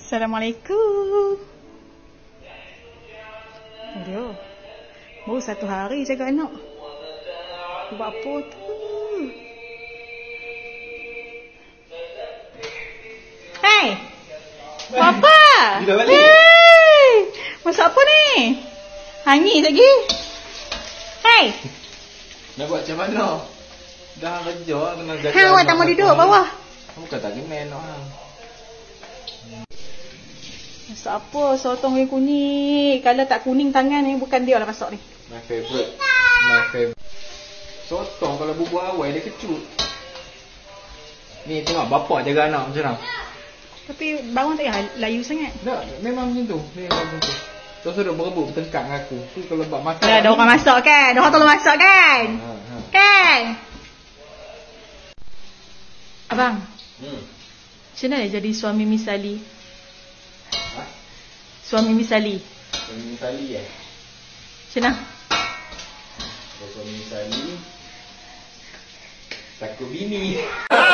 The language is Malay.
Assalamualaikum. Aduh. Baru 1 hari jaga anak. Buat apa tu? Hey! Papa! Dah balik. Hey! Masak apa ni? Hangis lagi? Hey! Nak buat macam mana? Dah kerja kena jaga. Hang awak tak mau duduk bawah. Bukan tak kemen orang. Masak apa? Sotong yang kuning. Kalau tak kuning tangan ni bukan dia lah masak ni. My favourite. Sotong kalau bubur awal dia kecut. Ni tengok bapak jaga anak macam mana. Tapi bawang tak payah layu sangat. Tak, memang macam tu. Memang macam tu. Terus duduk berebut bertengkar dengan aku. Tu kalau buat masak. Ada orang masak kan? Orang tolong masak kan? Kan? Abang, macam mana jadi suami misali? Ha? Suami misali. Suami misali Macam mana? Suami misali takut bini.